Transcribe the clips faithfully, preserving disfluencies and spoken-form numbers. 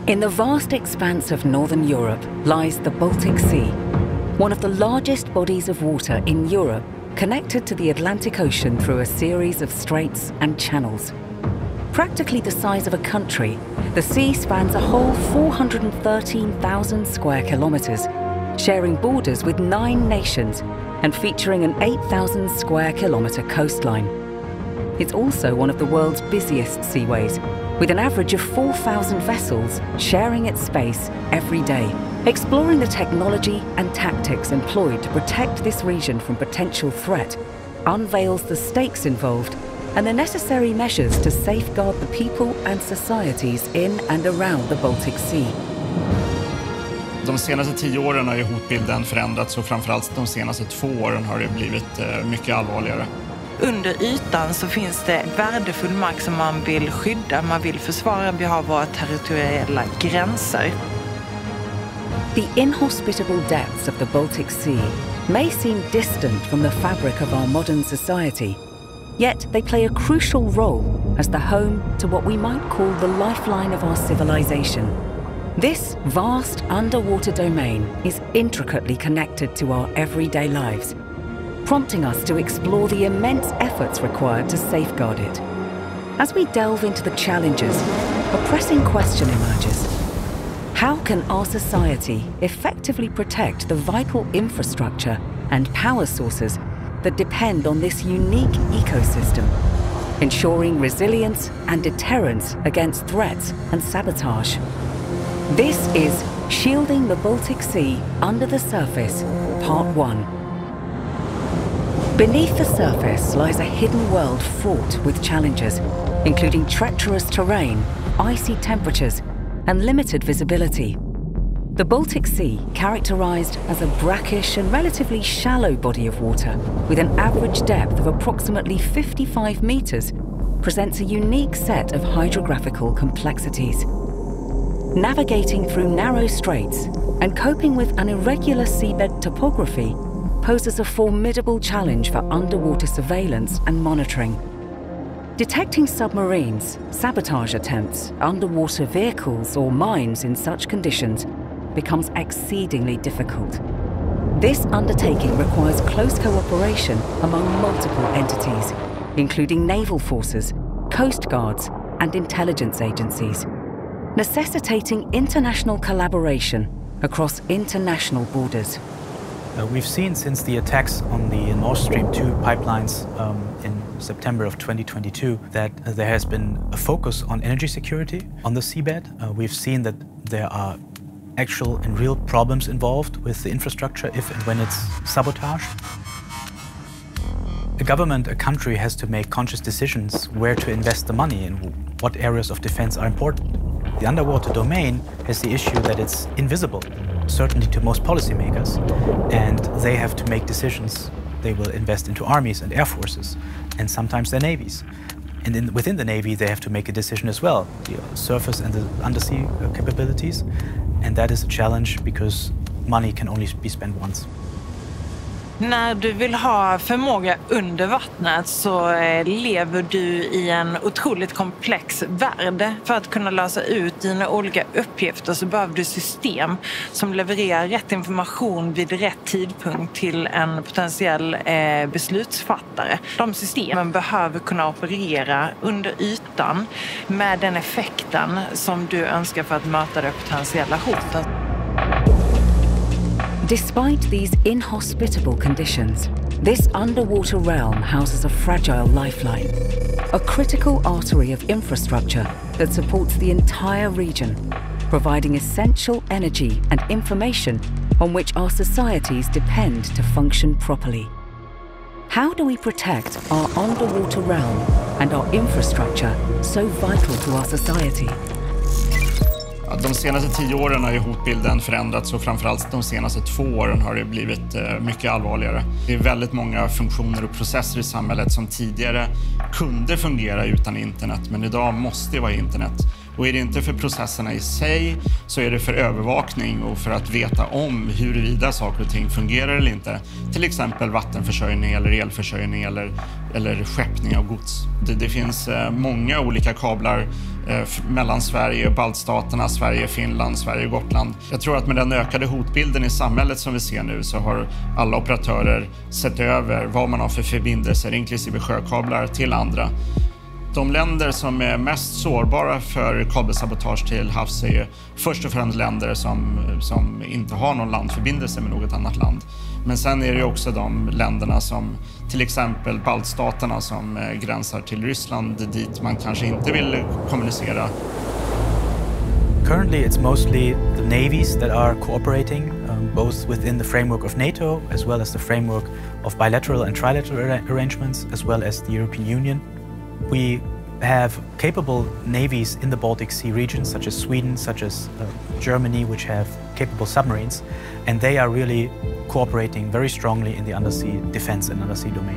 In the vast expanse of northern Europe lies the Baltic Sea, one of the largest bodies of water in Europe, connected to the Atlantic Ocean through a series of straits and channels. Practically the size of a country, the sea spans a whole four hundred thirteen thousand square kilometers, sharing borders with nine nations and featuring an eight thousand square kilometer coastline. It's also one of the world's busiest seaways, with an average of four thousand vessels sharing its space every day. Exploring the technology and tactics employed to protect this region from potential threat unveils the stakes involved and the necessary measures to safeguard the people and societies in and around the Baltic Sea. De senaste tio åren har ju hotbilden förändrats och framförallt de senaste två åren har det blivit mycket allvarligare. Under ytan så finns det värdefull mark som man vill skydda, man vill försvara, vi har våra territoriella gränser. The inhospitable depths of the Baltic Sea may seem distant from the fabric of our modern society, yet they play a crucial role as the home to what we might call the lifeline of our civilization. This vast underwater domain is intricately connected to our everyday lives, prompting us to explore the immense efforts required to safeguard it. As we delve into the challenges, a pressing question emerges. How can our society effectively protect the vital infrastructure and power sources that depend on this unique ecosystem, ensuring resilience and deterrence against threats and sabotage? This is Shielding the Baltic Sea Under the Surface, Part one. Beneath the surface lies a hidden world fraught with challenges, including treacherous terrain, icy temperatures, and limited visibility. The Baltic Sea, characterized as a brackish and relatively shallow body of water with an average depth of approximately fifty-five meters, presents a unique set of hydrographical complexities. Navigating through narrow straits and coping with an irregular seabed topography poses a formidable challenge for underwater surveillance and monitoring. Detecting submarines, sabotage attempts, underwater vehicles or mines in such conditions becomes exceedingly difficult. This undertaking requires close cooperation among multiple entities, including naval forces, coast guards, and intelligence agencies, necessitating international collaboration across international borders. Uh, we've seen since the attacks on the Nord Stream two pipelines um, in September of twenty twenty-two that uh, there has been a focus on energy security on the seabed. Uh, we've seen that there are actual and real problems involved with the infrastructure if and when it's sabotaged. A government, a country has to make conscious decisions where to invest the money and what areas of defense are important. The underwater domain has the issue that it's invisible, certainly to most policymakers, and they have to make decisions. They will invest into armies and air forces, and sometimes their navies. And in, within the Navy, they have to make a decision as well, the surface and the undersea capabilities, and that is a challenge because money can only be spent once. När du vill ha förmåga under vattnet så lever du i en otroligt komplex värld. För att kunna lösa ut dina olika uppgifter så behöver du system som levererar rätt information vid rätt tidpunkt till en potentiell eh, beslutsfattare. De systemen behöver kunna operera under ytan med den effekten som du önskar för att möta det potentiella hotet. Despite these inhospitable conditions, this underwater realm houses a fragile lifeline, a critical artery of infrastructure that supports the entire region, providing essential energy and information on which our societies depend to function properly. How do we protect our underwater realm and our infrastructure so vital to our society? De senaste tio åren har ju hotbilden förändrats och framförallt de senaste två åren har det blivit mycket allvarligare. Det är väldigt många funktioner och processer i samhället som tidigare kunde fungera utan internet, men idag måste det vara internet. Och är det inte för processerna i sig så är det för övervakning och för att veta om huruvida saker och ting fungerar eller inte. Till exempel vattenförsörjning eller elförsörjning eller, eller skeppning av gods. Det, det finns eh, många olika kablar eh, mellan Sverige och baltstaterna, Sverige, Finland, Sverige och Gotland. Jag tror att med den ökade hotbilden i samhället som vi ser nu så har alla operatörer sett över vad man har för förbindelser, inklusive sjökablar, till andra. De länder som är mest sårbara för kabelsabotage till havs är först och främst länder som, som inte har någon landförbindelse med något annat land. Men sen är det också de länderna som till exempel baltstaterna som gränsar till Ryssland dit man kanske inte vill kommunicera. Currently it's mostly the navies that are cooperating, um, both within the framework of NATO as well as the framework of bilateral and trilateral arrangements as well as the European Union. We have capable navies in the Baltic Sea region, such as Sweden, such as uh, Germany, which have capable submarines, and they are really cooperating very strongly in the undersea defense and undersea domain.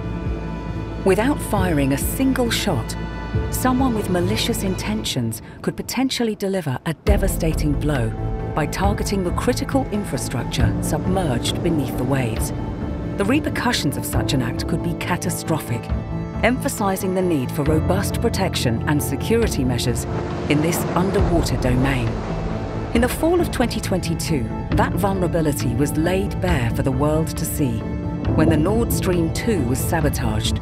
Without firing a single shot, someone with malicious intentions could potentially deliver a devastating blow by targeting the critical infrastructure submerged beneath the waves. The repercussions of such an act could be catastrophic, emphasizing the need for robust protection and security measures in this underwater domain. In the fall of twenty twenty-two, that vulnerability was laid bare for the world to see when the Nord Stream two was sabotaged.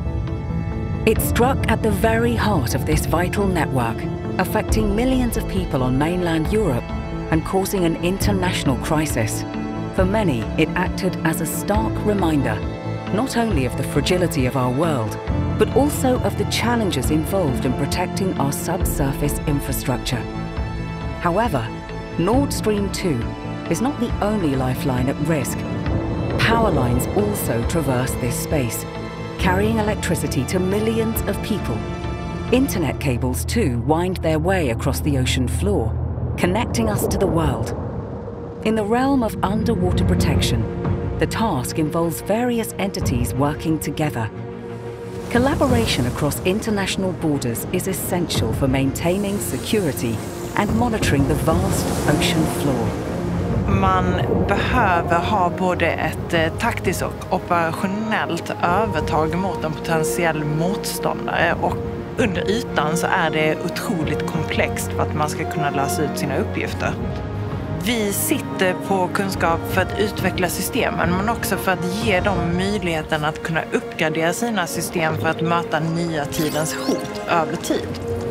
It struck at the very heart of this vital network, affecting millions of people on mainland Europe and causing an international crisis. For many, it acted as a stark reminder, not only of the fragility of our world, but also of the challenges involved in protecting our subsurface infrastructure. However, Nord Stream two is not the only lifeline at risk. Power lines also traverse this space, carrying electricity to millions of people. Internet cables too wind their way across the ocean floor, connecting us to the world. In the realm of underwater protection, the task involves various entities working together. Collaboration across international borders is essential for maintaining security and monitoring the vast ocean floor. Man behöver ha både ett taktiskt och operationellt övertag mot en potentiell motståndare, och under ytan så är det otroligt komplext för att man ska kunna lösa ut sina uppgifter. Vi sitter på kunskap för att utveckla systemen, men också för att ge dem möjligheten att kunna uppgradera sina system för att möta nya tidens hot över tid.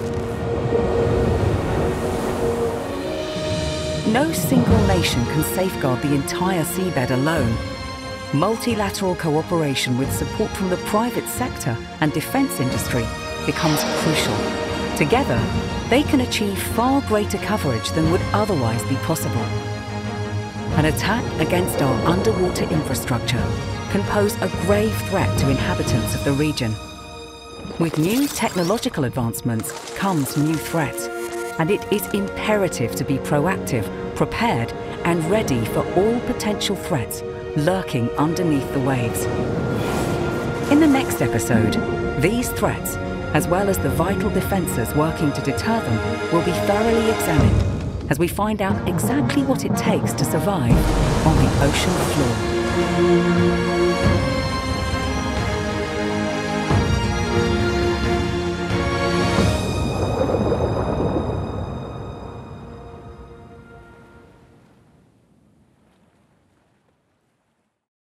No single nation can safeguard the entire seabed alone. Multilateral cooperation with support from the private sector and defence industry becomes crucial. Together, they can achieve far greater coverage than would otherwise be possible. An attack against our underwater infrastructure can pose a grave threat to inhabitants of the region. With new technological advancements comes new threats, and it is imperative to be proactive, prepared, and ready for all potential threats lurking underneath the waves. In the next episode, these threats, as well as the vital defences working to deter them, will be thoroughly examined as we find out exactly what it takes to survive on the ocean floor.